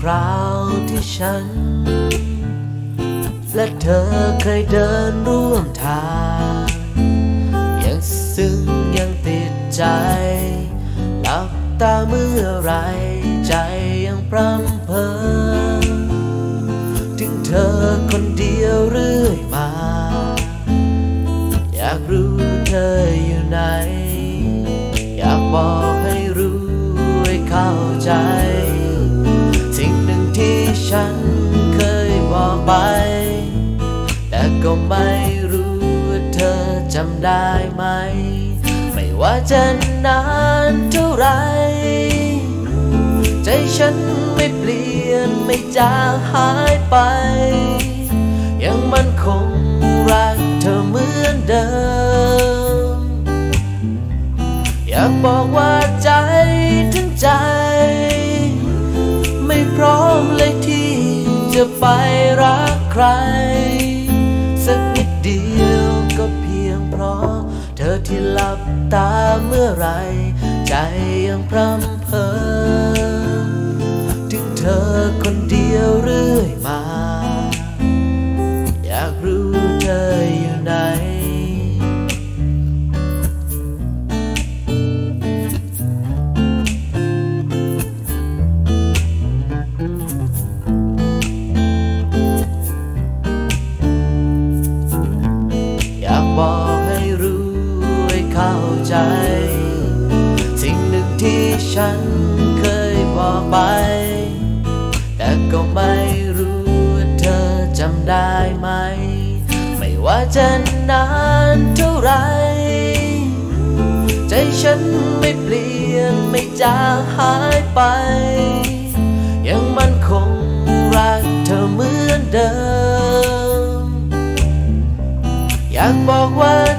ราวที่ฉันและเธอเคยเดินร่วมทางยังซึ้งยังติดใจหลับตาเมื่อไรใจยังพร่ำเพ้อถึงเธอคนเดียวเรื่อยมาอยากรู้เธออยู่ไหนอยากบอกให้รู้ให้เข้าใจสิ่งหนึ่งที่ฉันเคยบอกไปแต่ก็ไม่รู้ว่าเธอจำได้ไหมไม่ว่าจะนานเท่าไรใจฉันไม่เปลี่ยนไม่จางหายไปยังมั่นคงรักเธอเหมือนเดิมอยากบอกว่าใจถึงใจไม่พร้อมเลยที่จะไปรักใครสักนิดเดียวก็เพียงเพราะเธอที่หลับตาเมื่อไรใจยังพร่ำเพ้อถึงเธอคนเดียวเรื่อยมาอยากรู้เธออยู่ไหนอยากบอกให้รู้ให้เข้าใจสิ่งหนึ่งที่ฉันเคยบอกไปแต่ก็ไม่รู้ว่าเธอจำได้ไหมไม่ว่าจะนานเท่าไรใจฉันไม่เปลี่ยนไม่จางหายไปยังมั่นคงรักเธอเหมือนเดิมอยากบอกว่า